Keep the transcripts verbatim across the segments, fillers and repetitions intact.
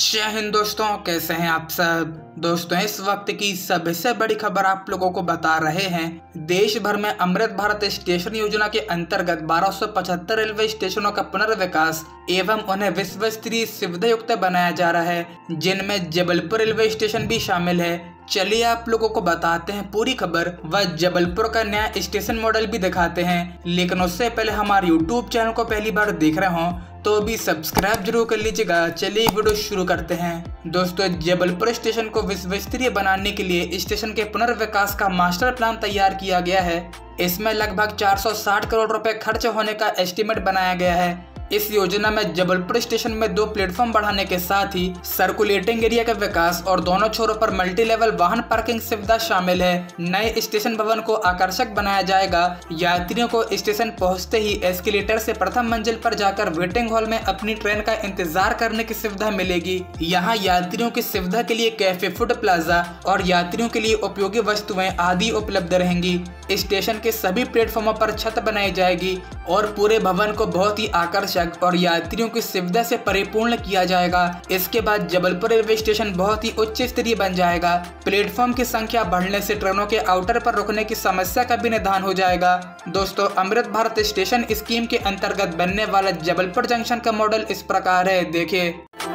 जय हिंद दोस्तों, कैसे हैं आप सब। दोस्तों, इस वक्त की सबसे बड़ी खबर आप लोगों को बता रहे हैं। देश भर में अमृत भारत स्टेशन योजना के अंतर्गत बारह सौ पचहत्तर रेलवे स्टेशनों का पुनर्विकास एवं उन्हें विश्व स्तरीय सुविधा युक्त बनाया जा रहा है, जिनमें जबलपुर रेलवे स्टेशन भी शामिल है। चलिए आप लोगों को बताते हैं पूरी खबर व जबलपुर का नया स्टेशन मॉडल भी दिखाते हैं। लेकिन उससे पहले हमारे यूट्यूब चैनल को पहली बार देख रहे हो तो अभी सब्सक्राइब जरूर कर लीजिएगा। चलिए वीडियो शुरू करते हैं। दोस्तों, जबलपुर स्टेशन को विश्व स्तरीय बनाने के लिए स्टेशन के पुनर्विकास का मास्टर प्लान तैयार किया गया है। इसमें लगभग चार सौ साठ करोड़ रुपए खर्च होने का एस्टीमेट बनाया गया है। इस योजना में जबलपुर स्टेशन में दो प्लेटफॉर्म बढ़ाने के साथ ही सर्कुलेटिंग एरिया का विकास और दोनों छोरों पर मल्टी लेवल वाहन पार्किंग सुविधा शामिल है। नए स्टेशन भवन को आकर्षक बनाया जाएगा। यात्रियों को स्टेशन पहुंचते ही एस्केलेटर से प्रथम मंजिल पर जाकर वेटिंग हॉल में अपनी ट्रेन का इंतजार करने की सुविधा मिलेगी। यहाँ यात्रियों की सुविधा के लिए कैफे, फूड प्लाजा और यात्रियों के लिए उपयोगी वस्तुएं आदि उपलब्ध रहेंगी। स्टेशन के सभी प्लेटफॉर्मों पर छत बनाई जाएगी और पूरे भवन को बहुत ही आकर्षक और यात्रियों की सुविधा से परिपूर्ण किया जाएगा। इसके बाद जबलपुर रेलवे स्टेशन बहुत ही उच्च स्तरीय बन जाएगा। प्लेटफॉर्म की संख्या बढ़ने से ट्रेनों के आउटर पर रुकने की समस्या का भी निदान हो जाएगा। दोस्तों, अमृत भारत स्टेशन स्कीम के अंतर्गत बनने वाला जबलपुर जंक्शन का मॉडल इस प्रकार है, देखिए।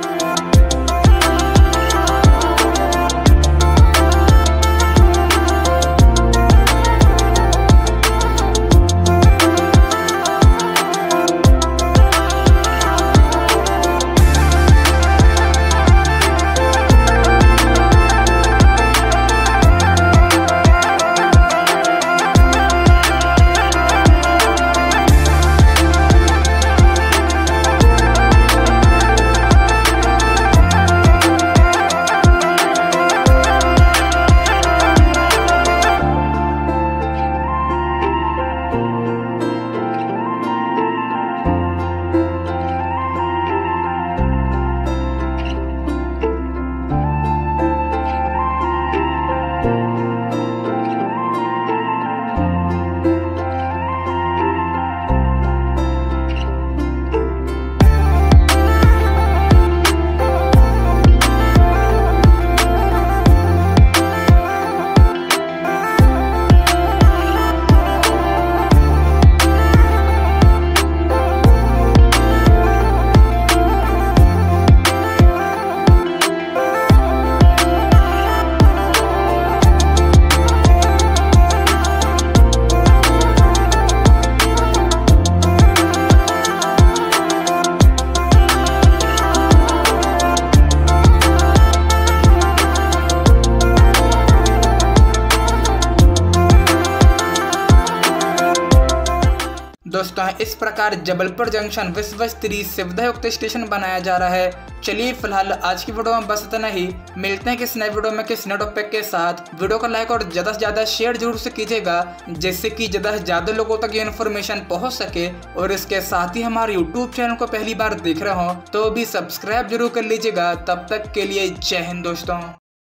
दोस्तों, इस प्रकार जबलपुर जंक्शन विश्व स्तरीय सुविधा युक्त स्टेशन बनाया जा रहा है। चलिए फिलहाल आज की वीडियो में बस इतना ही। मिलते हैं किस नए वीडियो में किस नए टॉपिक के साथ। वीडियो को लाइक और ज्यादा से ज्यादा शेयर जरूर से कीजिएगा, जिससे कि ज्यादा से ज्यादा लोगों तक ये इन्फॉर्मेशन पहुंच सके। और इसके साथ ही हमारे यूट्यूब चैनल को पहली बार देख रहे हो तो भी सब्सक्राइब जरूर कर लीजिएगा। तब तक के लिए जय हिंद दोस्तों।